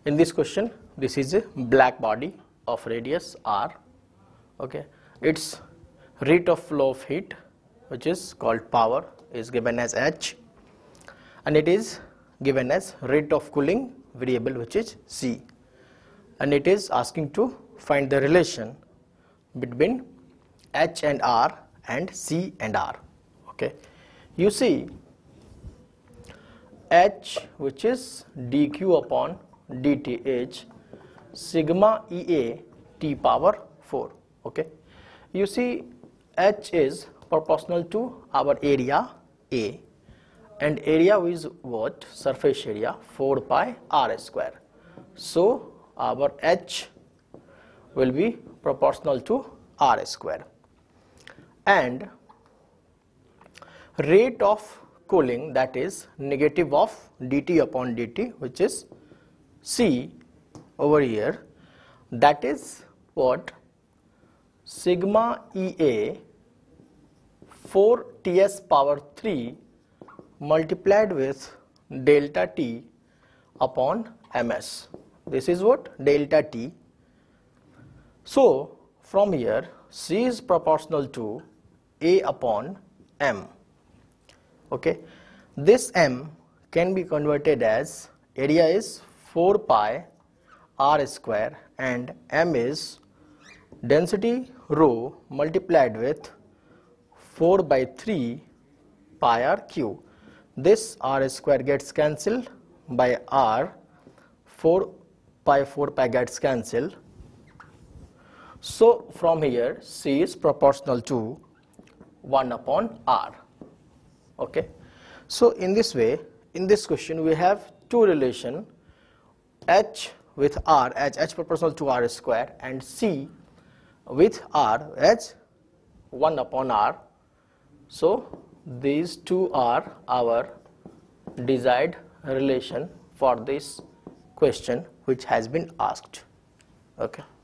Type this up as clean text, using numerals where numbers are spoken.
In this question, this is a black body of radius r. Okay, its rate of flow of heat, which is called power, is given as h, and it is given as rate of cooling variable, which is c, and it is asking to find the relation between h and r and c and r. Okay, you see h, which is dq upon dth, sigma Ea t power 4. Okay, you see h is proportional to our area A, and area is what? Surface area, 4 pi r square. So our h will be proportional to r square, and rate of cooling, that is negative of dt upon dt, which is c over here, that is what? Sigma Ea 4 ts power 3 multiplied with delta t upon ms. This is what? Delta t. So from here, c is proportional to A upon m. Okay, this m can be converted as, area is 4 pi r square and m is density rho multiplied with 4 by 3 pi r cube. This r square gets cancelled by r, 4 pi gets cancelled. So from here, c is proportional to 1 upon r. Okay, so in this way, in this question we have two relation, h with r as h proportional to r square and c with r as 1 upon r. So these two are our desired relation for this question which has been asked. Okay.